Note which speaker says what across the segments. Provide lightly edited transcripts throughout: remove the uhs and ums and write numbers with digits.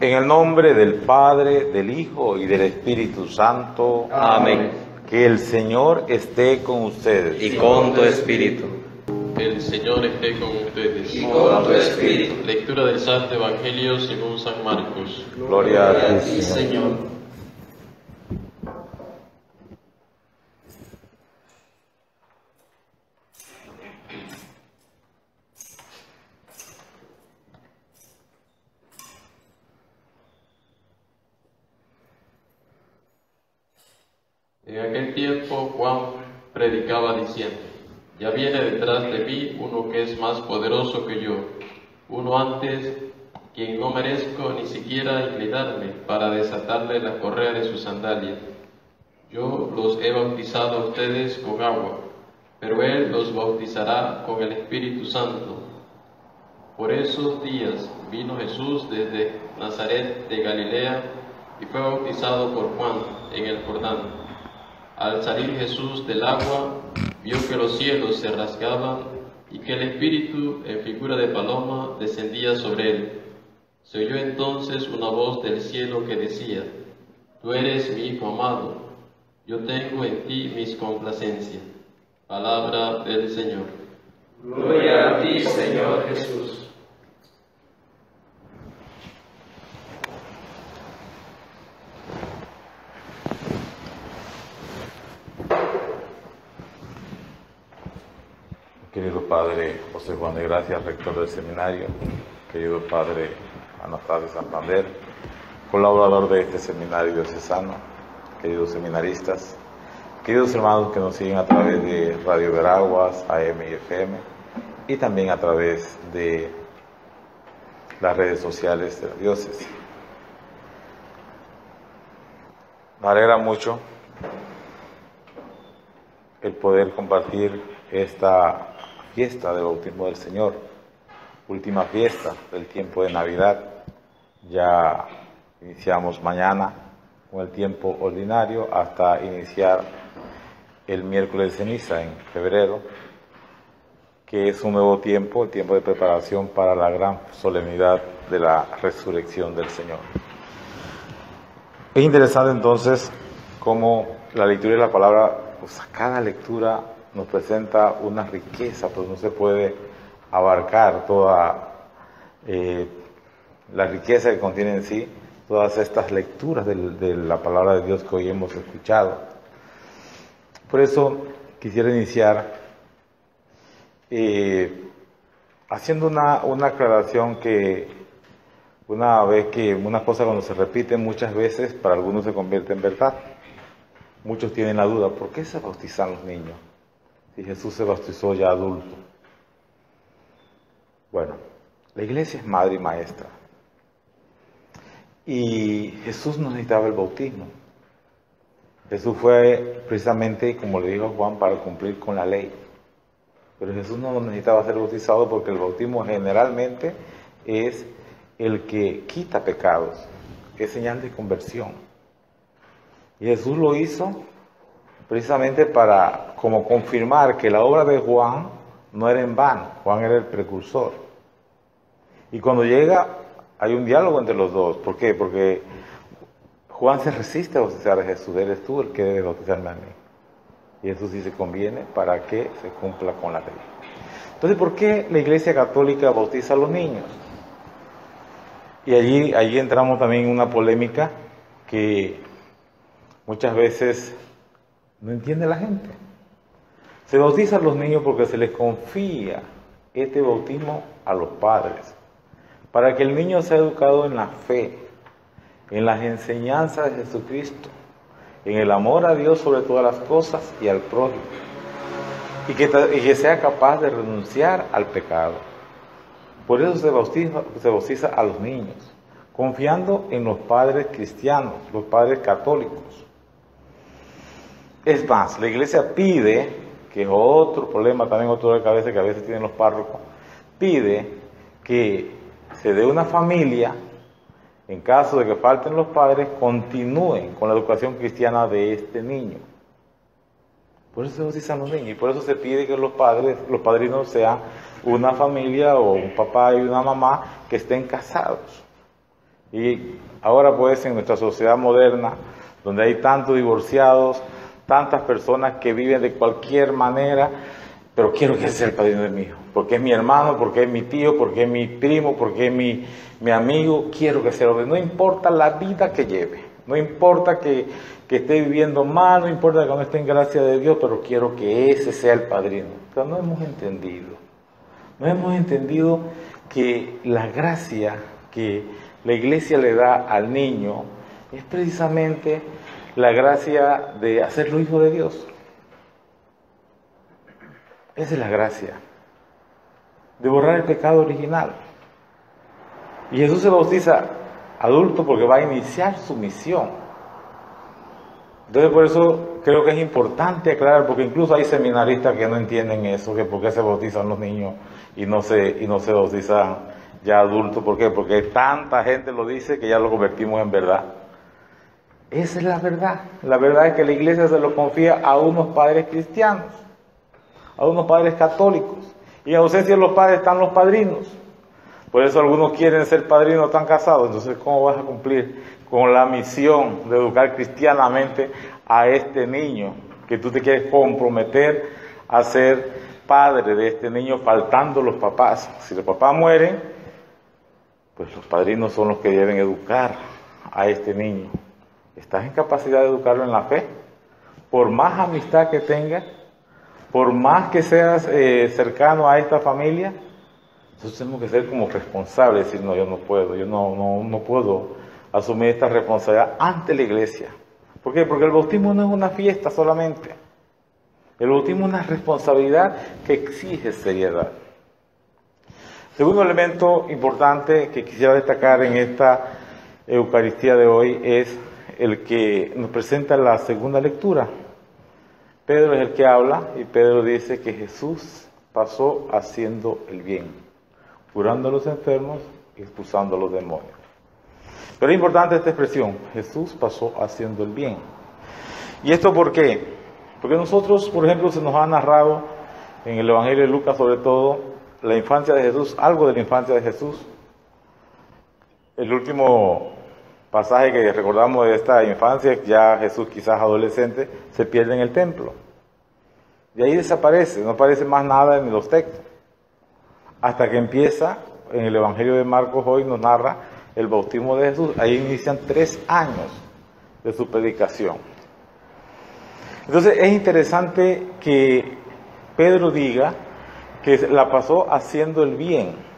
Speaker 1: En el nombre del Padre, del Hijo y del Espíritu Santo.
Speaker 2: Amén.
Speaker 1: Que el Señor esté con ustedes.
Speaker 2: Y con tu espíritu.
Speaker 3: El Señor esté con ustedes.
Speaker 2: Y con tu espíritu.
Speaker 3: Lectura del Santo Evangelio según San Marcos.
Speaker 1: Gloria a ti, Señor.
Speaker 2: Señor.
Speaker 3: En aquel tiempo Juan predicaba diciendo: Ya viene detrás de mí uno que es más poderoso que yo, uno antes, quien no merezco ni siquiera inclinarme para desatarle la correa de sus sandalias. Yo los he bautizado a ustedes con agua, pero él los bautizará con el Espíritu Santo. Por esos días vino Jesús desde Nazaret de Galilea y fue bautizado por Juan en el Jordán. Al salir Jesús del agua, vio que los cielos se rasgaban y que el Espíritu, en figura de paloma, descendía sobre él. Se oyó entonces una voz del cielo que decía: Tú eres mi Hijo amado, yo tengo en ti mis complacencias. Palabra del Señor.
Speaker 2: Gloria a ti, Señor Jesús.
Speaker 1: Querido Padre José Juan de Gracia, rector del seminario, querido Padre Anastasio Santander, colaborador de este seminario diocesano, queridos seminaristas, queridos hermanos que nos siguen a través de Radio Veraguas, AM y FM, y también a través de las redes sociales de la diócesis. Me alegra mucho el poder compartir esta fiesta del bautismo del Señor, última fiesta del tiempo de Navidad. Ya iniciamos mañana con el tiempo ordinario hasta iniciar el miércoles de ceniza en febrero, que es un nuevo tiempo, el tiempo de preparación para la gran solemnidad de la resurrección del Señor. Es interesante entonces cómo la lectura de la palabra, pues a cada lectura nos presenta una riqueza, pues no se puede abarcar toda la riqueza que contiene en sí todas estas lecturas de la palabra de Dios que hoy hemos escuchado. Por eso quisiera iniciar haciendo una aclaración que una cosa cuando se repite muchas veces, para algunos se convierte en verdad. Muchos tienen la duda: ¿por qué se bautizan los niños si Jesús se bautizó ya adulto? Bueno, la iglesia es madre y maestra, y Jesús no necesitaba el bautismo. Jesús fue precisamente, como le dijo Juan, para cumplir con la ley. Pero Jesús no necesitaba ser bautizado, porque el bautismo generalmente es el que quita pecados, es señal de conversión. Y Jesús lo hizo precisamente para como confirmar que la obra de Juan no era en vano. Juan era el precursor. Y cuando llega, hay un diálogo entre los dos. ¿Por qué? Porque Juan se resiste a bautizar a Jesús. Eres tú el que debe bautizarme a mí. Y Jesús dice: conviene para que se cumpla con la ley. Entonces, ¿por qué la Iglesia Católica bautiza a los niños? Y allí entramos también en una polémica que muchas veces no entiende la gente. Se bautiza a los niños porque se les confía este bautismo a los padres, para que el niño sea educado en la fe, en las enseñanzas de Jesucristo, en el amor a Dios sobre todas las cosas y al prójimo, y que sea capaz de renunciar al pecado. Por eso se bautiza a los niños, confiando en los padres cristianos, los padres católicos. Es más, la iglesia pide, que es otro problema, también otro de cabeza que a veces tienen los párrocos, pide que se dé una familia, en caso de que falten los padres, continúen con la educación cristiana de este niño. Por eso se bautizan los niños, y por eso se pide que los padrinos sean una familia o un papá y una mamá que estén casados. Y ahora pues en nuestra sociedad moderna, donde hay tantos divorciados, tantas personas que viven de cualquier manera, pero quiero que sea el padrino de mi hijo, porque es mi hermano, porque es mi tío, porque es mi primo, porque es mi amigo, quiero que sea el padrino. No importa la vida que lleve, no importa que esté viviendo mal, no importa que no esté en gracia de Dios, pero quiero que ese sea el padrino. Pero no hemos entendido que la gracia que la iglesia le da al niño es precisamente la gracia de hacerlo hijo de Dios. Esa es la gracia, de borrar el pecado original. Y Jesús se bautiza adulto porque va a iniciar su misión. Entonces por eso creo que es importante aclarar, porque incluso hay seminaristas que no entienden eso, que por qué se bautizan los niños y no se bautizan ya adultos. ¿Por qué? Porque tanta gente lo dice que ya lo convertimos en verdad. Esa es la verdad. La verdad es que la iglesia se lo confía a unos padres cristianos, a unos padres católicos, y en ausencia de los padres están los padrinos. Por eso algunos quieren ser padrinos, están casados. Entonces, ¿cómo vas a cumplir con la misión de educar cristianamente a este niño que tú te quieres comprometer a ser padre de este niño, faltando los papás? Si los papás mueren, pues los padrinos son los que deben educar a este niño. ¿Estás en capacidad de educarlo en la fe? Por más amistad que tengas, por más que seas cercano a esta familia, nosotros tenemos que ser como responsables, decir, no, yo no puedo asumir esta responsabilidad ante la iglesia. ¿Por qué? Porque el bautismo no es una fiesta solamente. El bautismo es una responsabilidad que exige seriedad. Segundo elemento importante que quisiera destacar en esta Eucaristía de hoy es el que nos presenta la segunda lectura. Pedro es el que habla y Pedro dice que Jesús pasó haciendo el bien, curando a los enfermos y expulsando a los demonios. Pero es importante esta expresión, Jesús pasó haciendo el bien. ¿Y esto por qué? Porque nosotros, por ejemplo, se nos ha narrado en el Evangelio de Lucas sobre todo, la infancia de Jesús, algo de la infancia de Jesús. El último pasaje que recordamos de esta infancia, ya Jesús quizás adolescente, se pierde en el templo. Y ahí desaparece, no aparece más nada en los textos. Hasta que empieza, en el Evangelio de Marcos hoy nos narra el bautismo de Jesús. Ahí inician 3 años de su predicación. Entonces es interesante que Pedro diga que la pasó haciendo el bien.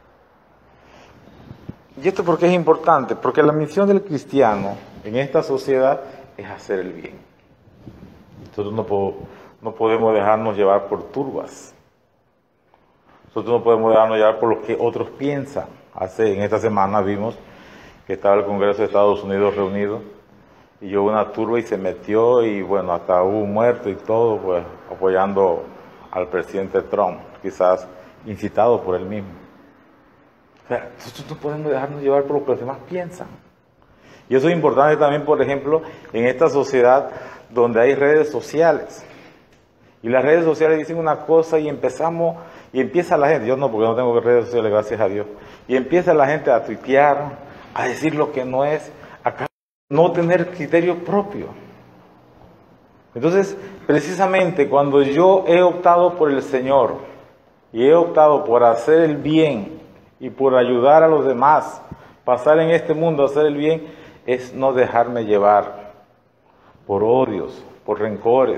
Speaker 1: ¿Y esto por qué es importante? Porque la misión del cristiano en esta sociedad es hacer el bien. Nosotros no podemos dejarnos llevar por turbas. Nosotros no podemos dejarnos llevar por lo que otros piensan. En esta semana vimos que estaba el Congreso de Estados Unidos reunido y hubo una turba y se metió y bueno, hasta hubo un muerto y todo, pues apoyando al presidente Trump, quizás incitado por él mismo. O sea, nosotros no podemos dejarnos llevar por lo que los demás piensan. Y eso es importante también, por ejemplo, en esta sociedad donde hay redes sociales. Y las redes sociales dicen una cosa y empieza la gente, yo no, porque no tengo redes sociales, gracias a Dios, y empieza la gente a tuitear, a decir lo que no es, a no tener criterio propio. Entonces, precisamente cuando yo he optado por el Señor y he optado por hacer el bien y por ayudar a los demás, pasar en este mundo a hacer el bien, es no dejarme llevar por odios, por rencores,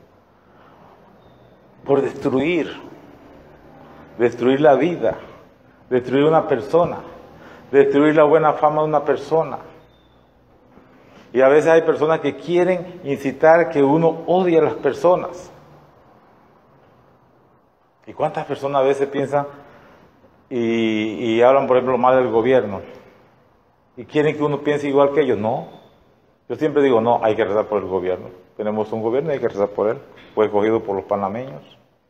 Speaker 1: por destruir la vida, destruir una persona, destruir la buena fama de una persona. Y a veces hay personas que quieren incitar que uno odie a las personas. ¿Y cuántas personas a veces piensan y hablan, por ejemplo, mal del gobierno? Y quieren que uno piense igual que ellos. No. Yo siempre digo, no, hay que rezar por el gobierno. Tenemos un gobierno y hay que rezar por él. Fue escogido por los panameños.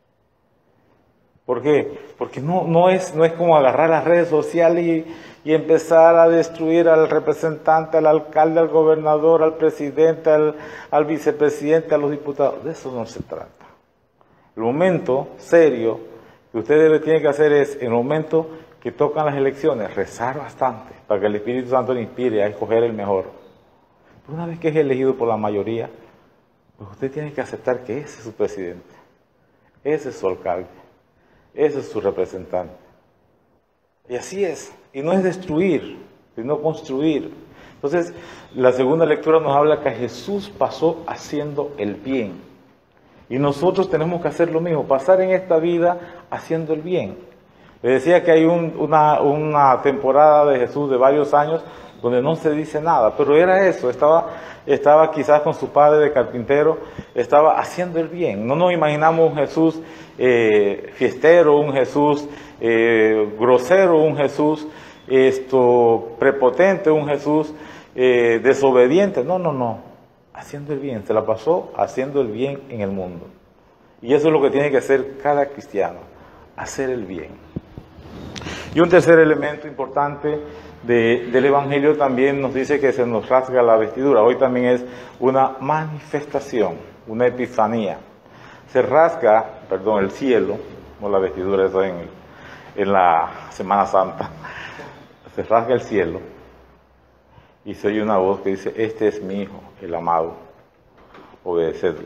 Speaker 1: ¿Por qué? Porque no es como agarrar las redes sociales y empezar a destruir al representante, al alcalde, al gobernador, al presidente, al vicepresidente, a los diputados. De eso no se trata. El momento serio que usted tiene que hacer es, en el momento que tocan las elecciones, rezar bastante para que el Espíritu Santo le inspire a escoger el mejor. Pero una vez que es elegido por la mayoría, pues usted tiene que aceptar que ese es su presidente, ese es su alcalde, ese es su representante. Y así es. Y no es destruir, sino construir. Entonces, la segunda lectura nos habla que Jesús pasó haciendo el bien. Y nosotros tenemos que hacer lo mismo, pasar en esta vida haciendo el bien. Le decía que hay una temporada de Jesús de varios años donde no se dice nada, pero era eso, estaba quizás con su padre de carpintero, estaba haciendo el bien. No nos imaginamos un Jesús fiestero, un Jesús grosero, un Jesús prepotente, un Jesús desobediente. No, haciendo el bien, se la pasó haciendo el bien en el mundo. Y eso es lo que tiene que hacer cada cristiano, hacer el bien. Y un tercer elemento importante del Evangelio también nos dice que se nos rasga la vestidura. Hoy también es una manifestación, una epifanía. Se rasga, el cielo, no la vestidura, eso en la Semana Santa. Se rasga el cielo y se oye una voz que dice: este es mi Hijo, el amado, obedecedle.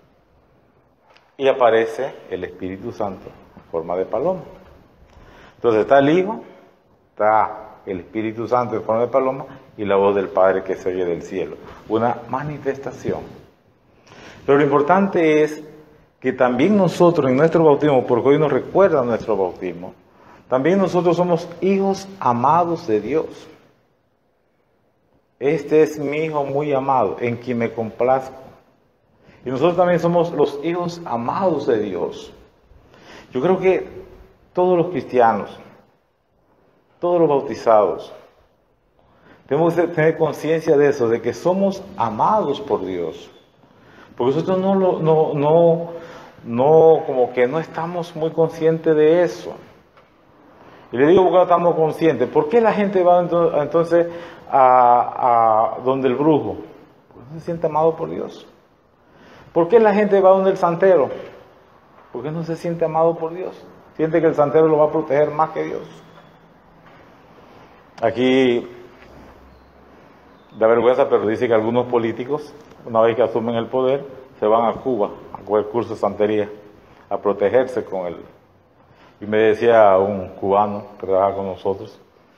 Speaker 1: Y aparece el Espíritu Santo en forma de paloma. Entonces está el Hijo, está el Espíritu Santo en forma de paloma y la voz del Padre que se oye del cielo. Una manifestación. Pero lo importante es que también nosotros en nuestro bautismo, porque hoy nos recuerda nuestro bautismo, también nosotros somos hijos amados de Dios. Este es mi Hijo muy amado, en quien me complazco. Y nosotros también somos los hijos amados de Dios. Yo creo que todos los cristianos, todos los bautizados, tenemos que tener conciencia de eso, de que somos amados por Dios. Porque nosotros como que no estamos muy conscientes de eso. Y le digo porque no estamos conscientes. ¿Por qué la gente va entonces a donde el brujo? Porque no se siente amado por Dios. ¿Por qué la gente va donde el santero? Porque no se siente amado por Dios. Siente que el santero lo va a proteger más que Dios. Aquí da vergüenza, pero dice que algunos políticos, una vez que asumen el poder, se van a Cuba a coger curso de santería, a protegerse con él. Y me decía un cubano que trabaja con nosotros,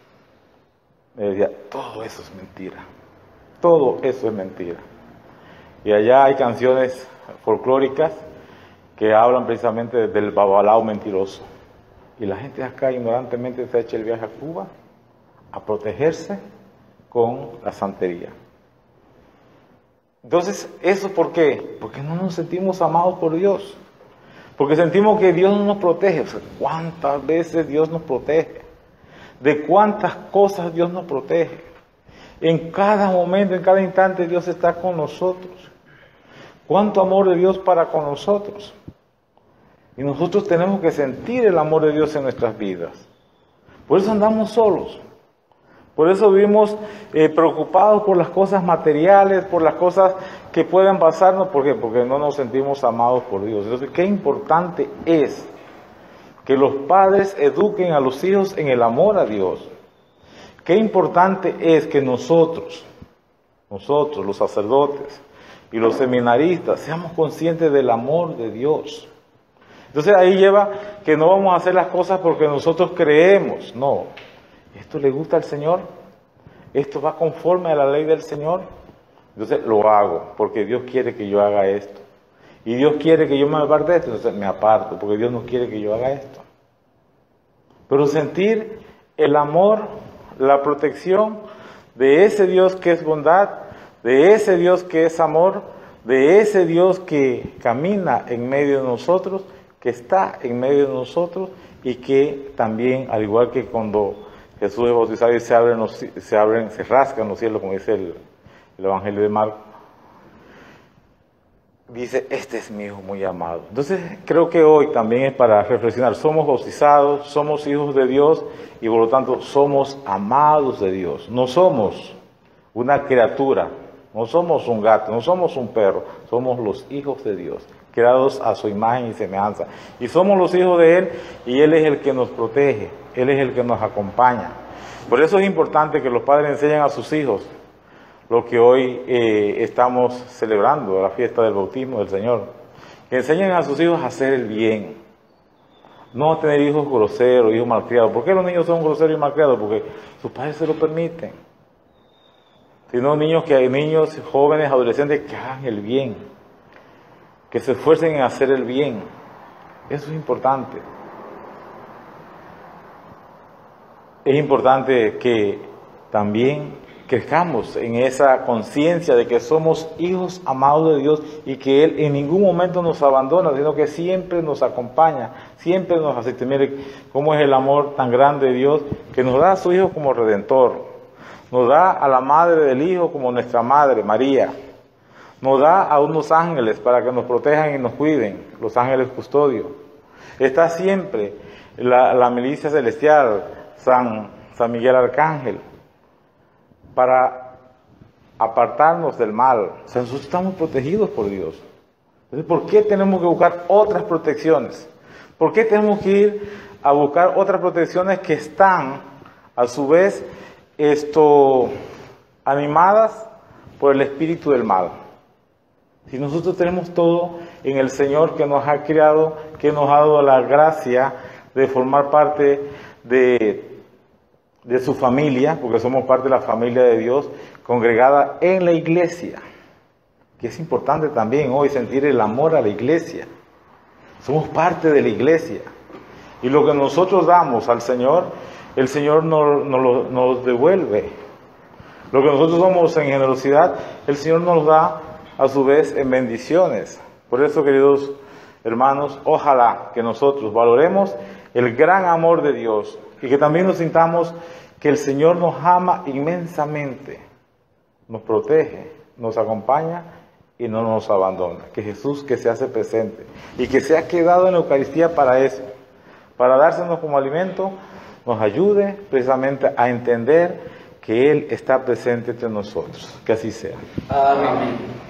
Speaker 1: me decía: todo eso es mentira, todo eso es mentira. Y allá hay canciones folclóricas que hablan precisamente del babalao mentiroso. Y la gente acá ignorantemente se echa el viaje a Cuba a protegerse con la santería. Entonces, ¿eso por qué? Porque no nos sentimos amados por Dios. Porque sentimos que Dios no nos protege. O sea, ¿cuántas veces Dios nos protege? ¿De cuántas cosas Dios nos protege? En cada momento, en cada instante, Dios está con nosotros. ¿Cuánto amor de Dios para con nosotros? Y nosotros tenemos que sentir el amor de Dios en nuestras vidas. Por eso andamos solos. Por eso vivimos preocupados por las cosas materiales, por las cosas que puedan pasarnos. ¿Por qué? Porque no nos sentimos amados por Dios. Entonces, qué importante es que los padres eduquen a los hijos en el amor a Dios. Qué importante es que nosotros, los sacerdotes y los seminaristas, seamos conscientes del amor de Dios. Entonces ahí lleva que no vamos a hacer las cosas porque nosotros creemos. No. ¿Esto le gusta al Señor? ¿Esto va conforme a la ley del Señor? Entonces lo hago porque Dios quiere que yo haga esto. Y Dios quiere que yo me aparte de esto, entonces me aparto porque Dios no quiere que yo haga esto. Pero sentir el amor, la protección de ese Dios que es bondad, de ese Dios que es amor, de ese Dios que camina en medio de nosotros, que está en medio de nosotros y que también, al igual que cuando Jesús es bautizado y se rascan los cielos, como dice el Evangelio de Marcos, dice: este es mi Hijo muy amado. Entonces creo que hoy también es para reflexionar. Somos bautizados, somos hijos de Dios y por lo tanto somos amados de Dios. No somos una criatura, no somos un gato, no somos un perro, somos los hijos de Dios, creados a su imagen y semejanza. Y somos los hijos de Él y Él es el que nos protege. Él es el que nos acompaña. Por eso es importante que los padres enseñen a sus hijos lo que hoy estamos celebrando, la fiesta del bautismo del Señor. Que enseñen a sus hijos a hacer el bien. No a tener hijos groseros, hijos malcriados. ¿Por qué los niños son groseros y malcriados? Porque sus padres se lo permiten. Sino niños, jóvenes, adolescentes que hagan el bien. Que se esfuercen en hacer el bien. Eso es importante. Es importante que también crezcamos en esa conciencia de que somos hijos amados de Dios y que Él en ningún momento nos abandona, sino que siempre nos acompaña, siempre nos asiste. Mire cómo es el amor tan grande de Dios, que nos da a su Hijo como Redentor, nos da a la Madre del Hijo como nuestra Madre, María, nos da a unos ángeles para que nos protejan y nos cuiden, los ángeles custodios. Está siempre la milicia celestial, San Miguel Arcángel, para apartarnos del mal. O sea, nosotros estamos protegidos por Dios. Entonces, ¿por qué tenemos que buscar otras protecciones? ¿Por qué tenemos que ir a buscar otras protecciones que están, a su vez, animadas por el espíritu del mal? Si nosotros tenemos todo en el Señor que nos ha creado, que nos ha dado la gracia de formar parte de su familia, porque somos parte de la familia de Dios, congregada en la iglesia, que es importante también hoy sentir el amor a la iglesia. Somos parte de la iglesia, y lo que nosotros damos al Señor, el Señor nos devuelve. Lo que nosotros somos en generosidad, el Señor nos da a su vez en bendiciones. Por eso, queridos hermanos, ojalá que nosotros valoremos el gran amor de Dios, y que también nos sintamos que el Señor nos ama inmensamente, nos protege, nos acompaña y no nos abandona. Que Jesús, que se hace presente y que se ha quedado en la Eucaristía para eso, para dársenos como alimento, nos ayude precisamente a entender que Él está presente entre nosotros. Que así sea.
Speaker 2: Amén.